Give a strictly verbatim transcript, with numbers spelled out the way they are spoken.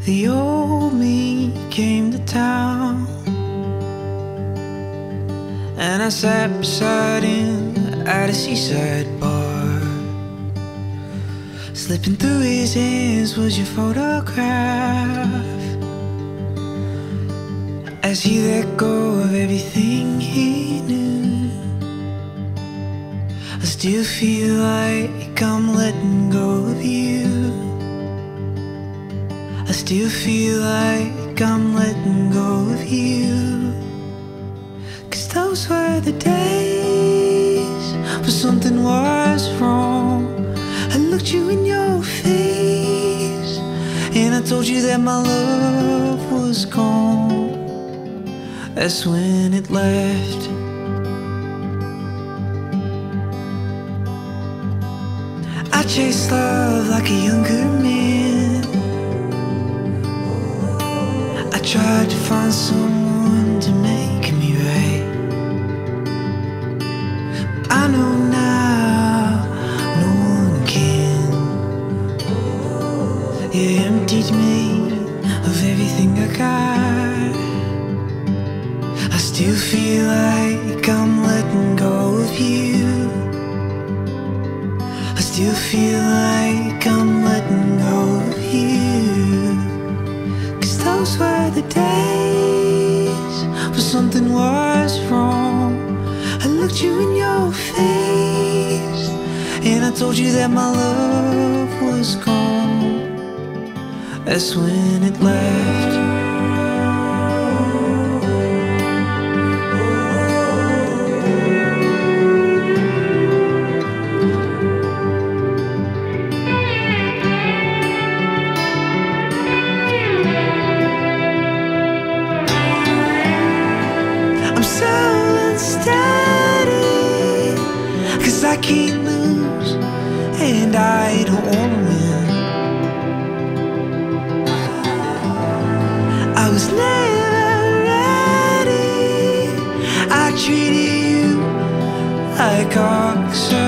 The old me came to town, and I sat beside him at a seaside bar. Slipping through his hands was your photograph, as he let go of everything he knew. I still feel like I'm letting go of you. I still feel like I'm letting go of you. Cause those were the days when something was wrong. I looked you in your face, and I told you that my love was gone. That's when it left. I chased love like a younger man. I tried to find someone to make me right. I know now no one can. You emptied me of everything I got. I still feel like I'm letting go of you. I still feel like I'm letting go of you. Cause those were the days when something was wrong. I looked you in your face, and I told you that my love was gone. That's when it left. I can't lose, and I don't wanna win. I was never ready. I treated you like oxygen.